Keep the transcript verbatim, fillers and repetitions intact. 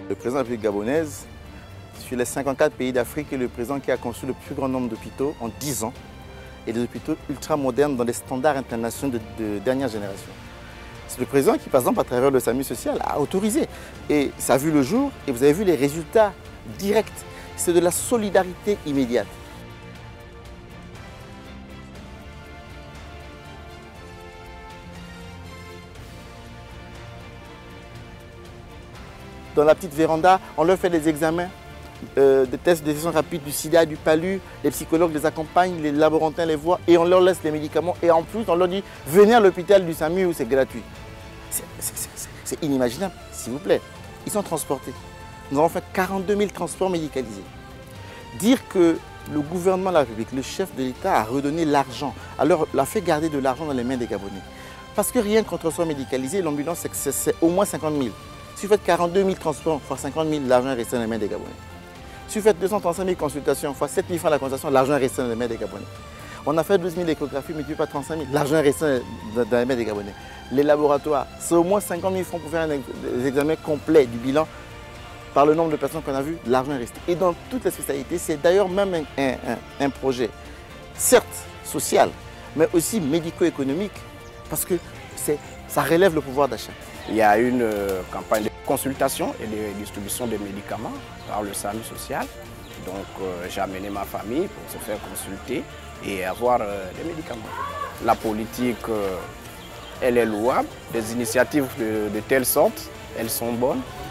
Le président de la République gabonaise, sur les cinquante-quatre pays d'Afrique, est le président qui a construit le plus grand nombre d'hôpitaux en dix ans, et des hôpitaux ultra modernes dans les standards internationaux de, de dernière génération. C'est le président qui, par exemple, à travers le SAMU social, a autorisé. Et ça a vu le jour, et vous avez vu les résultats directs. C'est de la solidarité immédiate. Dans la petite véranda, on leur fait des examens, euh, des tests de détection rapide du sida, du palu, les psychologues les accompagnent, les laborantins les voient et on leur laisse les médicaments et en plus on leur dit venez à l'hôpital du SAMU où c'est gratuit. C'est inimaginable, s'il vous plaît. Ils sont transportés. Nous avons fait quarante-deux mille transports médicalisés. Dire que le gouvernement de la République, le chef de l'État a redonné l'argent, alors a fait garder de l'argent dans les mains des Gabonais. Parce que rien qu'un transport médicalisé, l'ambulance c'est au moins cinquante mille. Si vous faites quarante-deux mille transports fois cinquante mille, l'argent est resté dans les mains des Gabonais. Si vous faites deux cent trente-cinq mille consultations fois sept mille francs la consultation, l'argent est resté dans les mains des Gabonais. On a fait douze mille échographies, mais tu pas trente-cinq mille, l'argent est resté dans les mains des Gabonais. Les laboratoires, c'est au moins cinquante mille francs pour faire un examen complet du bilan. Par le nombre de personnes qu'on a vues, l'argent est resté. Et dans toutes les spécialités, c'est d'ailleurs même un, un, un, un projet, certes social, mais aussi médico-économique, parce que ça relève le pouvoir d'achat. Il y a une euh, campagne de consultation et de distribution de médicaments par le SAMU social. Donc euh, j'ai amené ma famille pour se faire consulter et avoir euh, des médicaments. La politique, euh, elle est louable. Des initiatives de, de telle sorte, elles sont bonnes.